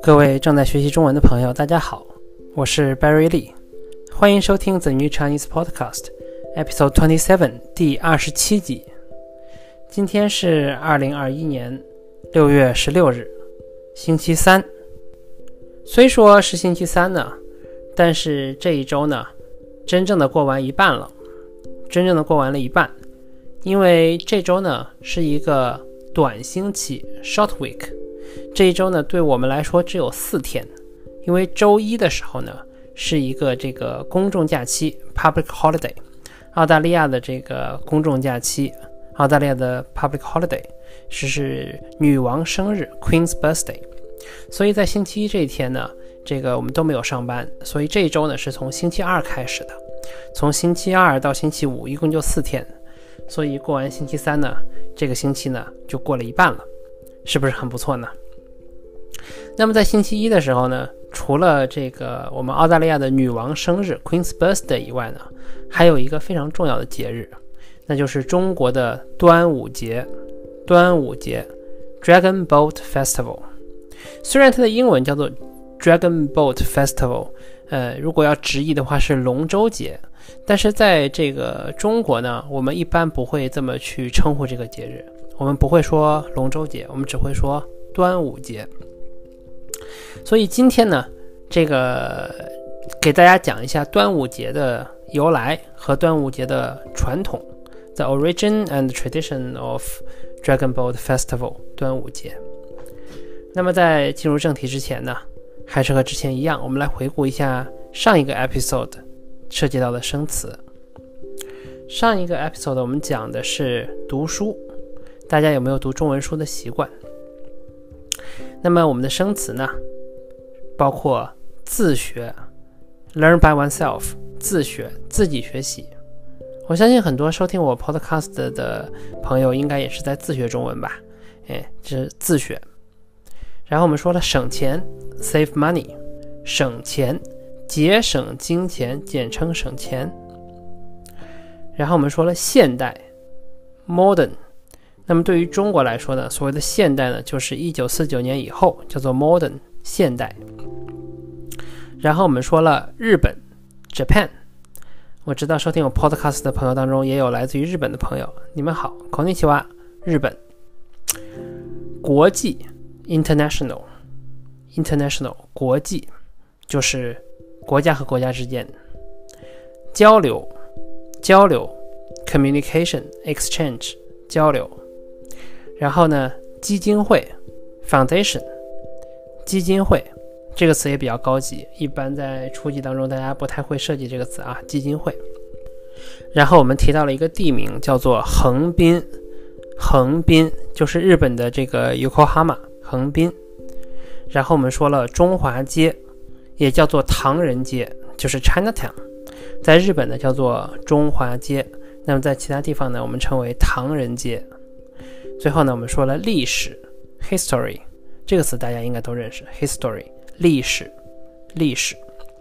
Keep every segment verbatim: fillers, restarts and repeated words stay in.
各位正在学习中文的朋友，大家好，我是 Barry Lee， 欢迎收听 The New Chinese Podcast Episode twenty-seven 第二十七集。今天是二零二一年六月十六日，星期三。虽说是星期三呢，但是这一周呢，真正的过完一半了，真正的过完了一半，因为这周呢是一个短星期 short week， 这一周呢对我们来说只有四天，因为周一的时候呢是一个这个公众假期 public holiday， 澳大利亚的这个公众假期，澳大利亚的 public holiday 是是女王生日 Queen's birthday， 所以在星期一这一天呢，这个我们都没有上班，所以这一周呢是从星期二开始的，从星期二到星期五一共就四天，所以过完星期三呢，这个星期呢就过了一半了，是不是很不错呢？那么在星期一的时候呢，除了这个我们澳大利亚的女王生日 Queen's birthday 以外呢，还有一个非常重要的节日，那就是中国的端午节。端午节 Dragon Boat Festival， 虽然它的英文叫做 Dragon Boat Festival， 呃，如果要直译的话是龙舟节，但是在这个中国呢，我们一般不会这么去称呼这个节日，我们不会说龙舟节，我们只会说端午节。所以今天呢，这个给大家讲一下端午节的由来和端午节的传统 The origin and tradition of Dragon Boat Festival 端午节。那么在进入正题之前呢，还是和之前一样，我们来回顾一下上一个 episode 涉及到的生词。上一个 episode 我们讲的是读书，大家有没有读中文书的习惯？那么我们的生词呢，包括自学 learn by oneself， 自学，自己学习。我相信很多收听我 podcast 的朋友应该也是在自学中文吧，哎，这是自学。然后我们说了省钱 save money， 省钱，节省金钱，简称省钱。然后我们说了现代 modern， 那么对于中国来说呢，所谓的现代呢，就是一九四九年以后，叫做 modern 现代。然后我们说了日本 Japan， 我知道收听我 podcast 的朋友当中也有来自于日本的朋友，你们好，こんにちは，日本。国际 international international 国际就是国家和国家之间。交流交流 communication exchange 交流。然后呢，基金会 foundation 基金会这个词也比较高级，一般在初级当中大家不太会设计这个词啊，基金会。然后我们提到了一个地名叫做横滨，横滨就是日本的这个 Yokohama 横滨。然后我们说了中华街，也叫做唐人街，就是 Chinatown， 在日本呢叫做中华街，那么在其他地方呢我们称为唐人街。最后呢我们说了历史 history， 这个词大家应该都认识 history， 历史历史。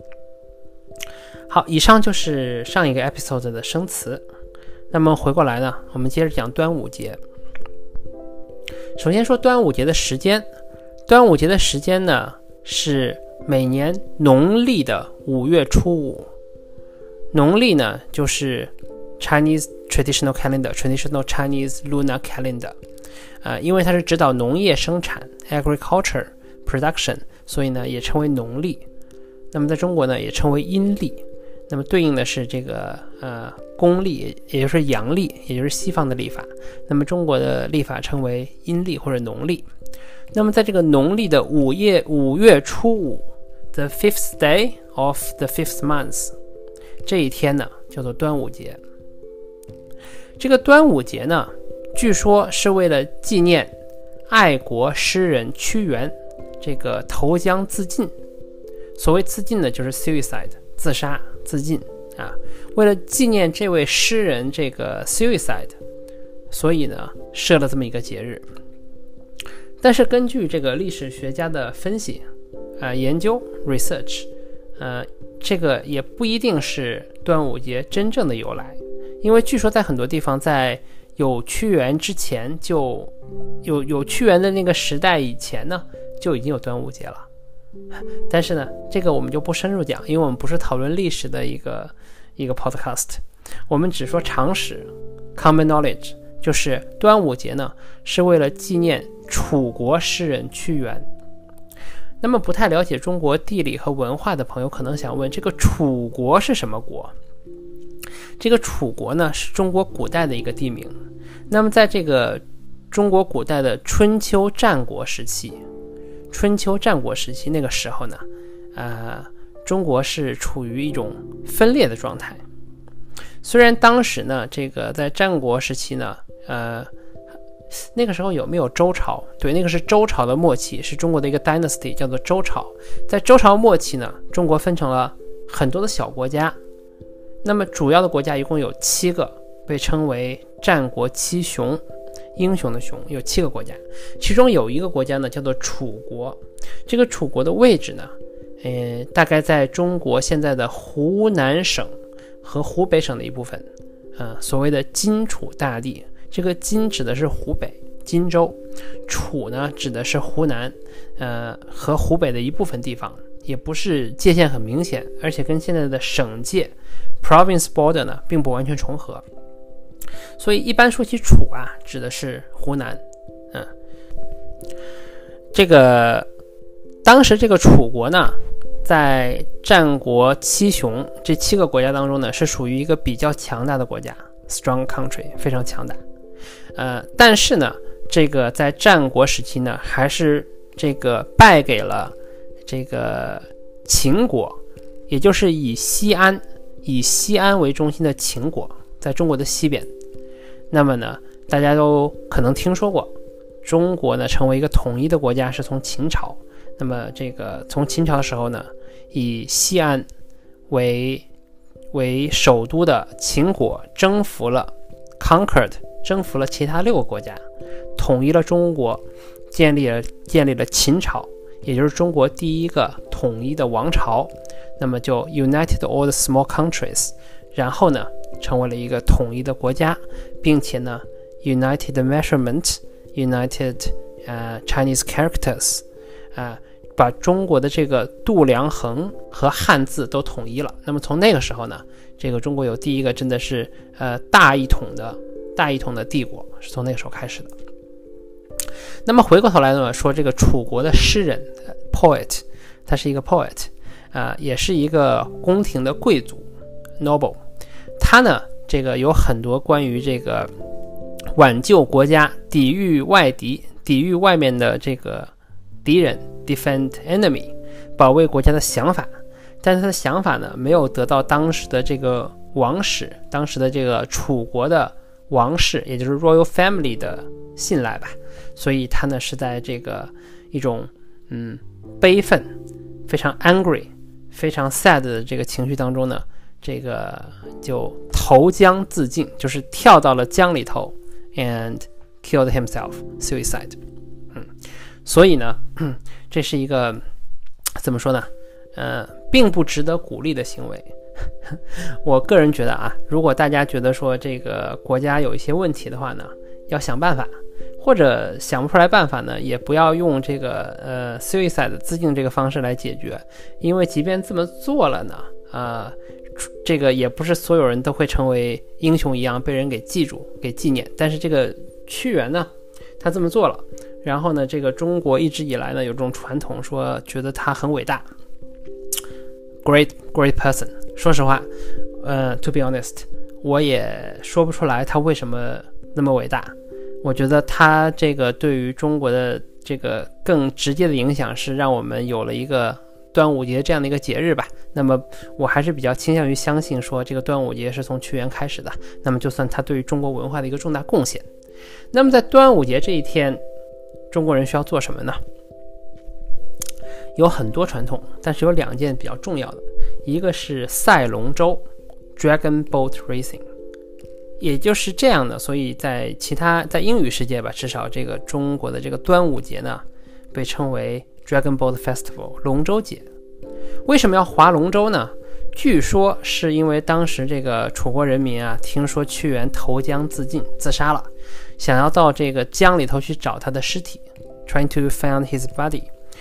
好，以上就是上一个 episode 的生词。那么回过来呢，我们接着讲端午节。首先说端午节的时间，端午节的时间呢是每年农历的五月初五。农历呢就是 Chinese traditional calendar traditional Chinese lunar calendar， 呃，因为它是指导农业生产 agriculture production， 所以呢也称为农历。那么在中国呢也称为阴历，那么对应的是这个呃公历，也就是阳历，也就是西方的历法。那么中国的历法称为阴历或者农历。那么在这个农历的五月五月初五 the fifth day of the fifth month， 这一天呢叫做端午节。这个端午节呢，据说是为了纪念爱国诗人屈原这个投江自尽。所谓自尽呢，就是 suicide 自杀自尽啊。为了纪念这位诗人这个 suicide， 所以呢设了这么一个节日。但是根据这个历史学家的分析啊、呃、研究 research， 呃，这个也不一定是端午节真正的由来。因为据说在很多地方，在有屈原之前就有有屈原的那个时代以前呢，就已经有端午节了但是呢，这个我们就不深入讲，因为我们不是讨论历史的一个一个 podcast， 我们只说常识 common knowledge， 就是端午节呢是为了纪念楚国诗人屈原。那么不太了解中国地理和文化的朋友可能想问，这个楚国是什么国？这个楚国呢是中国古代的一个地名。那么在这个中国古代的春秋战国时期，春秋战国时期那个时候呢，呃，中国是处于一种分裂的状态。虽然当时呢，这个在战国时期呢，呃，那个时候有没有周朝？对，那个是周朝的末期，是中国的一个 dynasty， 叫做周朝。在周朝末期呢，中国分成了很多的小国家。那么主要的国家一共有七个，被称为战国七雄，英雄的雄，有七个国家。其中有一个国家呢，叫做楚国。这个楚国的位置呢，呃，大概在中国现在的湖南省和湖北省的一部分，呃，所谓的荆楚大地。这个荆指的是湖北荆州，楚呢指的是湖南，呃和湖北的一部分地方，也不是界限很明显，而且跟现在的省界 province border 呢并不完全重合。所以一般说起楚啊，指的是湖南。嗯，这个当时这个楚国呢，在战国七雄这七个国家当中呢，是属于一个比较强大的国家 ，strong country， 非常强大。呃，但是呢，这个在战国时期呢，还是这个败给了这个秦国，也就是以西安以西安为中心的秦国，在中国的西边。那么呢，大家都可能听说过，中国呢成为一个统一的国家是从秦朝。那么这个从秦朝的时候呢，以西安为为首都的秦国征服了 conquered。征服了其他六个国家，统一了中国，建立了建立了秦朝，也就是中国第一个统一的王朝。那么就 united all the small countries， 然后呢成为了一个统一的国家，并且呢 united measurement united、uh, Chinese characters， 啊、uh, 把中国的这个度量衡和汉字都统一了。那么从那个时候呢，这个中国有第一个真的是呃大一统的大一统的帝国，是从那个时候开始的。那么回过头来呢，说这个楚国的诗人 poet， 他是一个 poet， 啊、呃，也是一个宫廷的贵族 noble。他呢，这个有很多关于这个挽救国家、抵御外敌、抵御外面的这个敌人 defend enemy， 保卫国家的想法。但是他的想法呢，没有得到当时的这个王室、当时的这个楚国的王室，也就是 royal family 的信赖吧，所以他呢是在这个一种嗯悲愤、非常 angry、非常 sad 的这个情绪当中呢，这个就投江自尽，就是跳到了江里头 and killed himself suicide。嗯，所以呢，这是一个怎么说呢？呃，并不值得鼓励的行为。我个人觉得啊，如果大家觉得说这个国家有一些问题的话呢，要想办法，或者想不出来办法呢，也不要用这个呃 suicide 自尽这个方式来解决，因为即便这么做了呢，呃，这个也不是所有人都会成为英雄一样被人给记住、给纪念。但是这个屈原呢，他这么做了，然后呢，这个中国一直以来呢有这种传统，说觉得他很伟大 ，great great person。说实话，呃 ，to be honest， 我也说不出来他为什么那么伟大。我觉得他这个对于中国的这个更直接的影响是让我们有了一个端午节这样的一个节日吧。那么我还是比较倾向于相信说这个端午节是从屈原开始的，那么就算他对于中国文化的一个重大贡献。那么在端午节这一天，中国人需要做什么呢？有很多传统，但是有两件比较重要的，一个是赛龙舟 Dragon Boat Racing， 也就是这样的，所以在其他在英语世界吧，至少这个中国的这个端午节呢，被称为 Dragon Boat Festival 龙舟节。为什么要划龙舟呢？据说是因为当时这个楚国人民啊，听说屈原投江自尽自杀了，想要到这个江里头去找他的尸体 trying to find his body。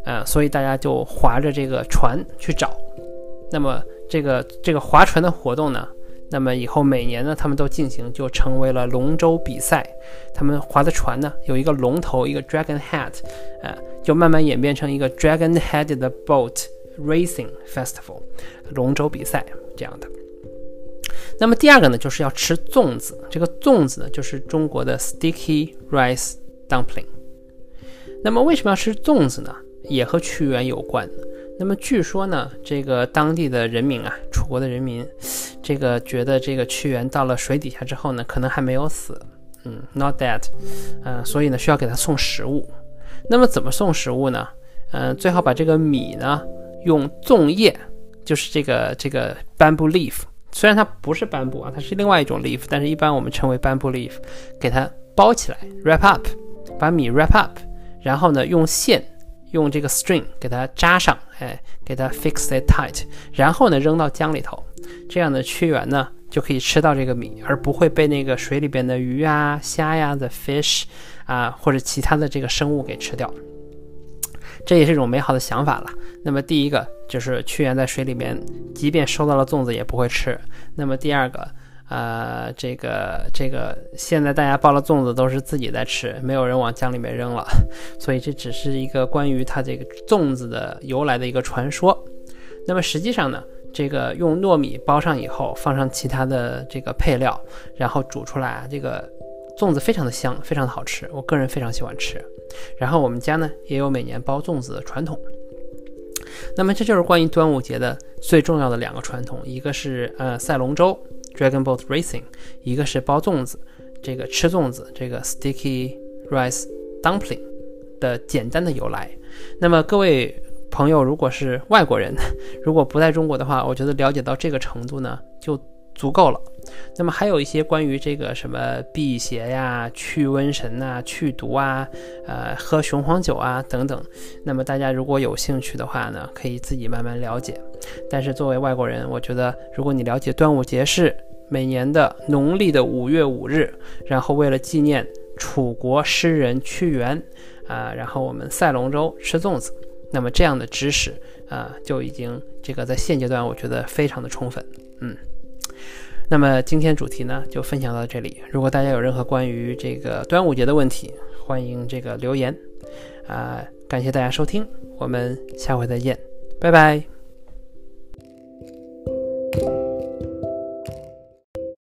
呃，所以大家就划着这个船去找。那么这个这个划船的活动呢，那么以后每年呢他们都进行，就成为了龙舟比赛。他们划的船呢有一个龙头，一个 dragon head， 呃，就慢慢演变成一个 dragon headed boat racing festival， 龙舟比赛这样的。那么第二个呢，就是要吃粽子。这个粽子呢，就是中国的 sticky rice dumpling。那么为什么要吃粽子呢？也和屈原有关。那么据说呢，这个当地的人民啊，楚国的人民，这个觉得这个屈原到了水底下之后呢，可能还没有死，嗯 ，not dead， 呃，所以呢需要给他送食物。那么怎么送食物呢？呃，最好把这个米呢用粽叶，就是这个这个 bamboo leaf， 虽然它不是斑布啊，它是另外一种 leaf， 但是一般我们称为 bamboo leaf， 给它包起来 wrap up， 把米 wrap up， 然后呢用线。用这个 string 给它扎上，哎，给它 fix it tight， 然后呢扔到江里头，这样的屈原呢就可以吃到这个米，而不会被那个水里边的鱼啊、虾呀、the fish 啊或者其他的这个生物给吃掉。这也是一种美好的想法了。那么第一个就是屈原在水里面，即便收到了粽子也不会吃。那么第二个。呃，这个这个，现在大家包了粽子都是自己在吃，没有人往江里面扔了，所以这只是一个关于它这个粽子的由来的一个传说。那么实际上呢，这个用糯米包上以后，放上其他的这个配料，然后煮出来啊，这个粽子非常的香，非常的好吃，我个人非常喜欢吃。然后我们家呢也有每年包粽子的传统。那么这就是关于端午节的最重要的两个传统，一个是呃赛龙舟。Dragon Boat Racing， 一个是包粽子，这个吃粽子，这个 Sticky Rice Dumpling 的简单的由来。那么各位朋友，如果是外国人，如果不在中国的话，我觉得了解到这个程度呢就足够了。那么还有一些关于这个什么辟邪呀、去瘟神啊、去毒啊、呃喝雄黄酒啊等等，那么大家如果有兴趣的话呢，可以自己慢慢了解。但是作为外国人，我觉得如果你了解端午节是每年的农历的五月五日，然后为了纪念楚国诗人屈原啊、呃，然后我们赛龙舟吃粽子，那么这样的知识啊、呃，就已经这个在现阶段我觉得非常的充分。嗯，那么今天主题呢就分享到这里。如果大家有任何关于这个端午节的问题，欢迎这个留言啊、呃，感谢大家收听，我们下回再见，拜拜。